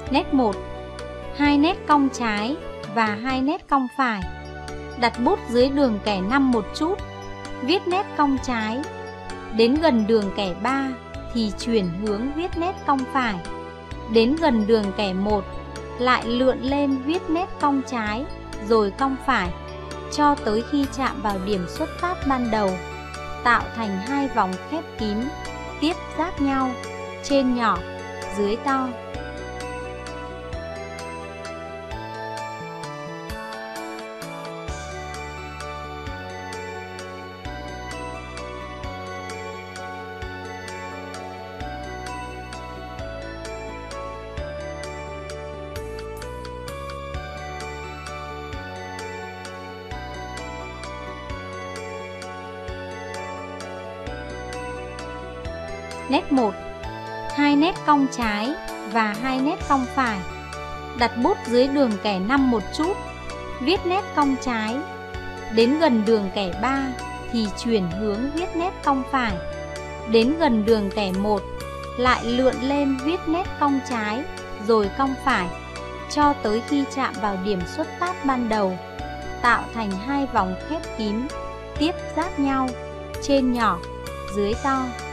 Nét 1. 2 nét cong trái và 2 nét cong phải. Đặt bút dưới đường kẻ 5 một chút, viết nét cong trái. Đến gần đường kẻ 3 thì chuyển hướng viết nét cong phải. Đến gần đường kẻ 1 lại lượn lên viết nét cong trái rồi cong phải cho tới khi chạm vào điểm xuất phát ban đầu, tạo thành 2 vòng khép kín tiếp giáp nhau, trên nhỏ, dưới to. Nét 1. 2 nét cong trái và 2 nét cong phải. Đặt bút dưới đường kẻ 5 một chút, viết nét cong trái. Đến gần đường kẻ 3 thì chuyển hướng viết nét cong phải. Đến gần đường kẻ 1 lại lượn lên viết nét cong trái rồi cong phải cho tới khi chạm vào điểm xuất phát ban đầu, tạo thành 2 vòng khép kín tiếp giáp nhau, trên nhỏ, dưới to.